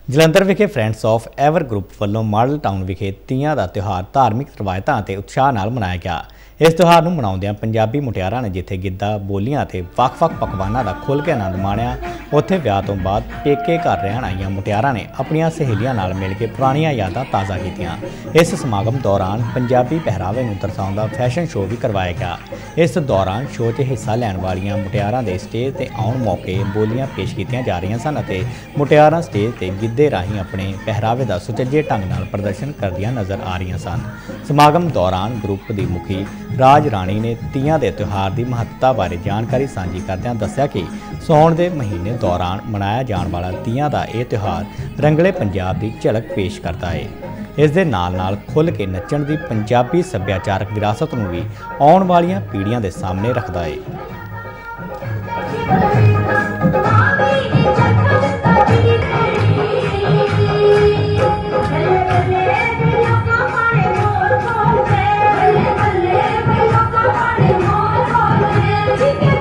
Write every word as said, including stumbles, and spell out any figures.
ਜਲੰਧਰ ਵਿਖੇ friends of ever group ਵੱਲੋਂ model town ਵਿਖੇ ਤੀਆਂ ਦਾ ਤਿਉਹਾਰ ਧਾਰਮਿਕ ਰਵਾਇਤਾਂ ਅਤੇ ਉਤਸ਼ਾਹ ਨਾਲ ਮਨਾਇਆ ਗਿਆ। ਇਸ ਤਿਉਹਾਰ ਨੂੰ ਮਨਾਉਂਦਿਆਂ ਪੰਜਾਬੀ ਮੁਟਿਆਰਾਂ ਨੇ ਜਿੱਥੇ ਗਿੱਧਾ, ਬੋਲੀਆਂ ਅਤੇ ਵੱਖ-ਵੱਖ ਪਕਵਾਨਾਂ ਦਾ ਖੁੱਲ੍ਹ ਕੇ ਆਨੰਦ ਮਾਣਿਆ, ਉੱਥੇ ਵਿਆਹ ਤੋਂ ਬਾਅਦ ਪੇਕੇ ਘਰ ਰਹਿਣ ਆਈਆਂ ਮੁਟਿਆਰਾਂ ਨੇ ਆਪਣੀਆਂ ਸਹੇਲੀਆਂ ਨਾਲ ਮਿਲ ਕੇ ਪੁਰਾਣੀਆਂ ਯਾਦਾਂ ਤਾਜ਼ਾ ਕੀਤੀਆਂ। ਇਸ ਸਮਾਗਮ ਦੌਰਾਨ ਪੰਜਾਬੀ ਪਹਿਰਾਵੇ ਨੂੰ ਦਰਸਾਉਂਦਾ ਫੈਸ਼ਨ ਸ਼ੋਅ ਵੀ ਕਰਵਾਇਆ ਗਿਆ। ਇਸ ਦੌਰਾਨ ਸ਼ੋਅ 'ਚ ਹਿੱਸਾ ਲੈਣ ਵਾਲੀਆਂ ਮੁਟਿਆਰਾਂ ਦੇ ਸਟੇਜ ਤੇ ਆਉਣ ਮੌਕੇ ਬੋਲੀਆਂ ਪੇਸ਼ ਕੀਤੀਆਂ ਜਾ ਰਹੀਆਂ ਸਨ ਅਤੇ ਮੁਟਿਆਰਾਂ ਸਟੇਜ ਤੇ ਗਿੱਧੇ ਰਾਹੀਂ ਆਪਣੇ ਪਹਿਰਾਵੇ ਦਾ ਸੁਚੱਜੇ ਢੰਗ ਨਾਲ ਪ੍ਰਦਰਸ਼ਨ ਕਰਦੀਆਂ ਨਜ਼ਰ ਆ ਰਹੀਆਂ ਸਨ। ਸਮਾਗਮ ਦੌਰਾਨ ਗਰੁੱਪ ਦੀ ਮੁਖੀ ਰਾਜ ਰਾਣੀ ਨੇ ਤੀਆਂ ਦੇ ਤਿਉਹਾਰ ਦੀ ਮਹੱਤਤਾ ਬਾਰੇ ਜਾਣਕਾਰੀ ਸਾਂਝੀ ਕਰਦਿਆਂ ਦੱਸਿਆ ਕਿ ਸਾਉਣ ਦੇ ਮਹੀਨੇ ਦੌਰਾਨ ਮਨਾਇਆ ਜਾਣ ਵਾਲਾ ਤੀਆਂ ਦਾ ਇਹ ਤਿਉਹਾਰ ਰੰਗਲੇ ਪੰਜਾਬ ਦੀ ਝਲਕ ਪੇਸ਼ ਕਰਦਾ ਹੈ। ਇਸ ਦੇ ਨਾਲ-ਨਾਲ ਖੁੱਲ੍ਹ ਕੇ ਨੱਚਣ ਦੀ ਪੰਜਾਬੀ ਸੱਭਿਆਚਾਰਕ ਵਿਰਾਸਤ ਨੂੰ ਵੀ ਆਉਣ ਵਾਲੀਆਂ ਪੀੜ੍ਹੀਆਂ ਦੇ ਸਾਹਮਣੇ ਰੱਖਦਾ ਹੈ। Thank you.